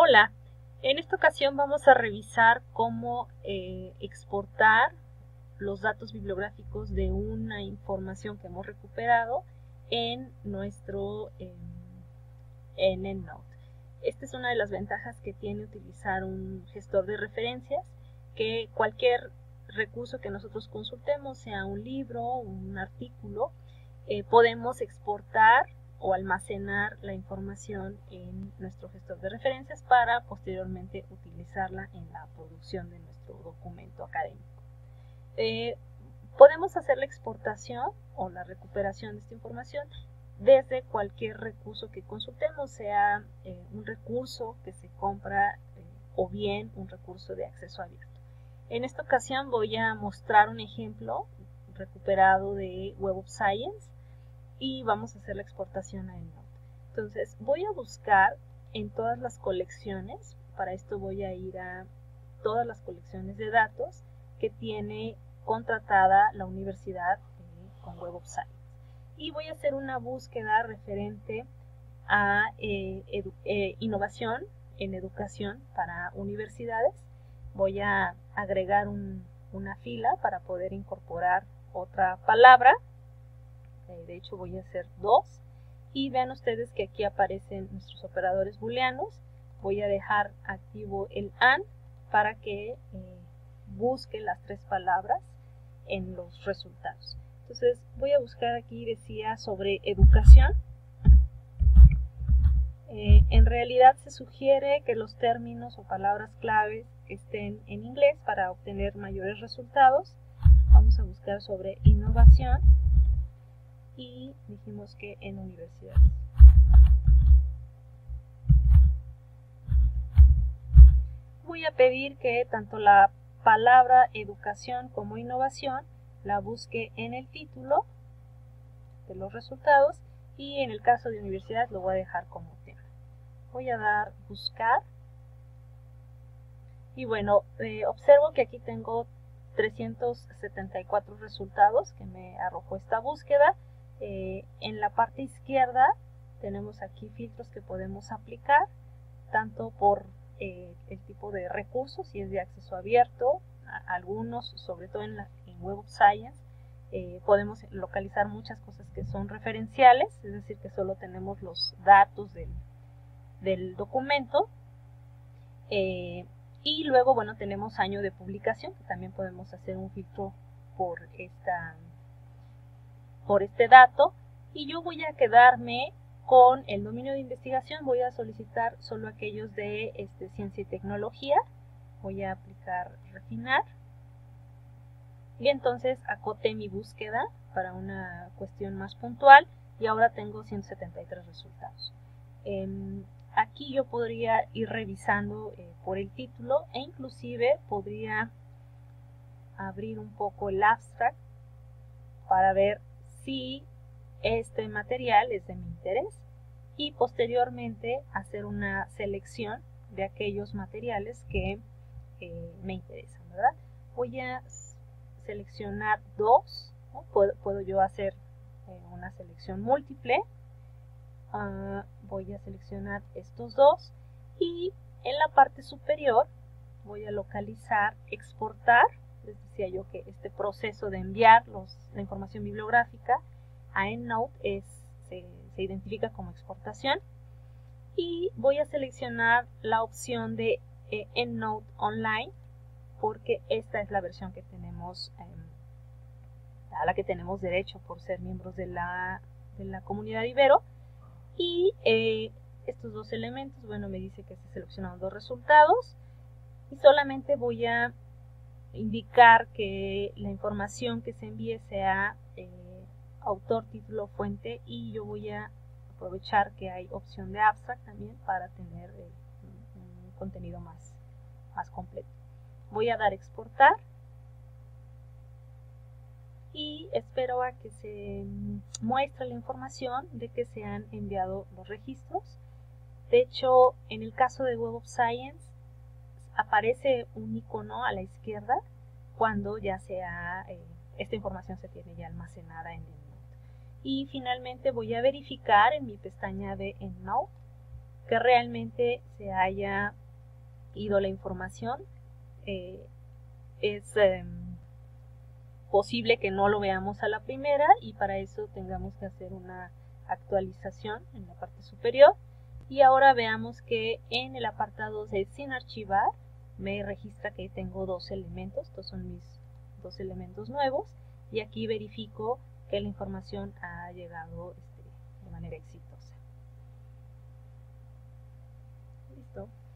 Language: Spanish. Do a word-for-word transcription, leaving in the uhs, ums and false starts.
Hola, en esta ocasión vamos a revisar cómo eh, exportar los datos bibliográficos de una información que hemos recuperado en nuestro eh, en EndNote. Esta es una de las ventajas que tiene utilizar un gestor de referencias, que cualquier recurso que nosotros consultemos, sea un libro, un artículo, eh, podemos exportar o almacenar la información en nuestro gestor de referencias para posteriormente utilizarla en la producción de nuestro documento académico. Eh, podemos hacer la exportación o la recuperación de esta información desde cualquier recurso que consultemos, sea eh, un recurso que se compra eh, o bien un recurso de acceso abierto. En esta ocasión voy a mostrar un ejemplo recuperado de Web of Science y vamos a hacer la exportación a EndNote. Entonces voy a buscar en todas las colecciones, para esto voy a ir a todas las colecciones de datos que tiene contratada la universidad eh, con Web of Science. Y voy a hacer una búsqueda referente a eh, edu eh, innovación en educación para universidades. Voy a agregar un, una fila para poder incorporar otra palabra. Eh, de hecho voy a hacer dos. Y vean ustedes que aquí aparecen nuestros operadores booleanos. Voy a dejar activo el and para que eh, busque las tres palabras en los resultados. Entonces voy a buscar aquí, decía, sobre educación. Eh, en realidad se sugiere que los términos o palabras claves estén en inglés para obtener mayores resultados. Vamos a buscar sobre innovación y dijimos que en universidades. Voy a pedir que tanto la palabra educación como innovación la busque en el título de los resultados y en el caso de universidad lo voy a dejar como tema. Voy a dar buscar y bueno, eh, observo que aquí tengo trescientos setenta y cuatro resultados que me arrojó esta búsqueda. Eh, en la parte izquierda tenemos aquí filtros que podemos aplicar tanto por eh, el tipo de recursos, si es de acceso abierto, a, algunos, sobre todo en, la, en Web of Science, eh, podemos localizar muchas cosas que son referenciales, es decir, que solo tenemos los datos del, del documento. Eh, y luego, bueno, tenemos año de publicación, que también podemos hacer un filtro por, esta, por este dato. Y yo voy a quedarme con el dominio de investigación, voy a solicitar solo aquellos de este, ciencia y tecnología. Voy a aplicar refinar. Y entonces acoté mi búsqueda para una cuestión más puntual y ahora tengo ciento setenta y tres resultados. Eh, aquí yo podría ir revisando eh, por el título e inclusive podría abrir un poco el abstract para ver si este material es de mi interés y posteriormente hacer una selección de aquellos materiales que eh, me interesan, ¿verdad? Voy a seleccionar dos, ¿no? puedo, puedo yo hacer eh, una selección múltiple. Uh, voy a seleccionar estos dos y en la parte superior voy a localizar exportar. Les decía yo que este proceso de enviar los, la información bibliográfica a EndNote es, se, se identifica como exportación y voy a seleccionar la opción de eh, EndNote Online porque esta es la versión que tenemos eh, a la que tenemos derecho por ser miembros de la, de la comunidad Ibero. Y eh, estos dos elementos, bueno, me dice que se seleccionaron dos resultados y solamente voy a indicar que la información que se envíe sea eh, autor, título, fuente y yo voy a aprovechar que hay opción de abstract también para tener eh, un, un contenido más, más completo. Voy a dar exportar y espero a que se muestre la información de que se han enviado los registros. De hecho, en el caso de Web of Science aparece un icono a la izquierda cuando ya sea eh, esta información se tiene ya almacenada en EndNote. Y finalmente voy a verificar en mi pestaña de EndNote que realmente se haya ido la información. Eh, es eh, posible que no lo veamos a la primera y para eso tengamos que hacer una actualización en la parte superior. Y ahora veamos que en el apartado de sin archivar me registra que tengo dos elementos. Estos son mis dos elementos nuevos y aquí verifico que la información ha llegado este, de manera exitosa. Listo.